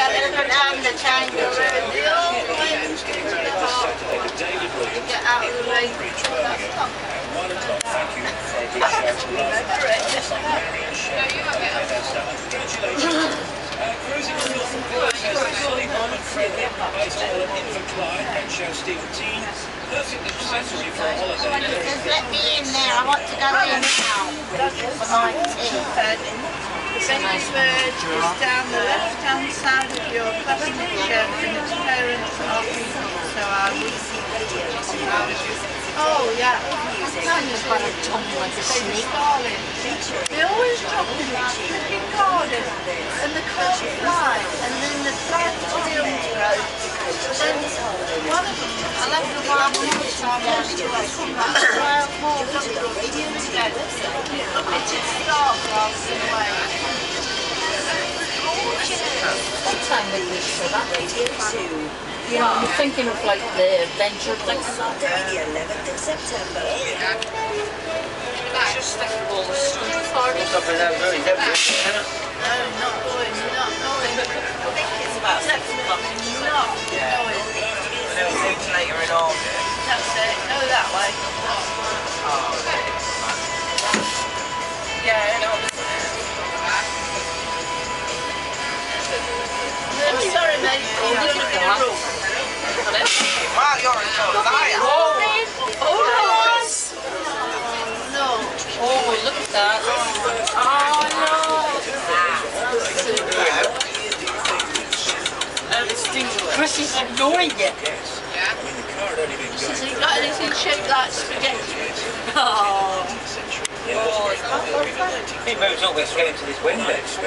Yeah, they're going down the tango road. They all went to the hot to get out of the rain. That's not just let me in there, I want to go in now for my tea. Bentley Verge is down the left-hand side of your passenger and its parents are people, so I will see oh yeah. Tanya's got a tongue like a snake. They always drop in that freaking Cardiff and the car flies and then the flag to the underground. Then one of them, I left the wild horse on there to come back. The wild horse instead. It is dark rather than white. What time did we show that? You know, I'm thinking of like the adventure thing. Saturday the 11th of September. Just think of all the street parties. No, not going, not going. I think it's about 6 o'clock. Not going. Later in August. That's it, go that way. Yeah, in August. I'm sorry, mate. You're going to be a rule. Mark, you're a total liar. No. Oh, look at that. Oh no. Chris is ignoring it. Has he got anything shaped like spaghetti? Oh. He moves all this way into this window.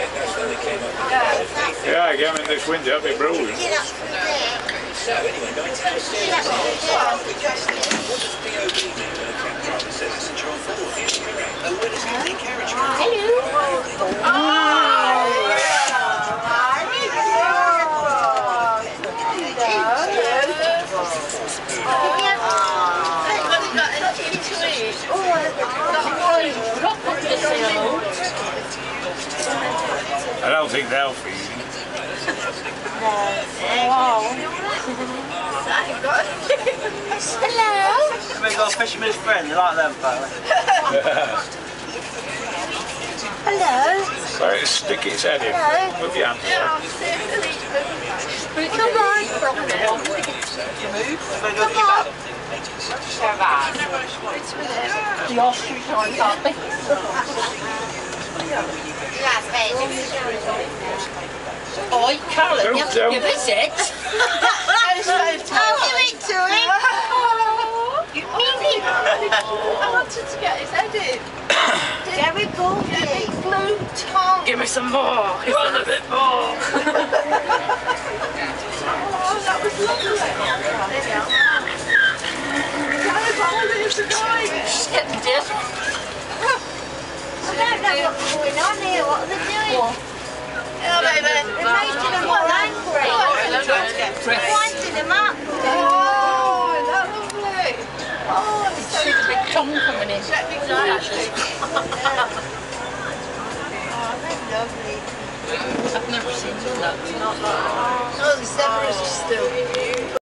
Yeah, I get him in this window, I'll be brilliant. Get up from there. So anyway, 1906. Get up from there. What does BOB mean when a cab driver says it's a job for you? Where does he take carriage from? I don't think they'll feed him. Hello. We got a fisherman's friend, they like them apparently. Hello. So just stick its head in. Move your hand away. Come on. Come on. The ostrich aren't happy. Oi, Carolyn, you have to give us it. I'll give it to him. I wanted to get his head in. Very bulky. Blue tongue. Give me some more. Give us a bit more. Oh, that was lovely. She's getting desperate. I don't know what's going on here. What are they doing? Yeah, baby. They're making them all angry. They're winding them up. Oh, isn't that lovely? Oh, it's so See the big tongue coming in. exactly. Oh, they're lovely. I've never seen that. Oh, the zebras are still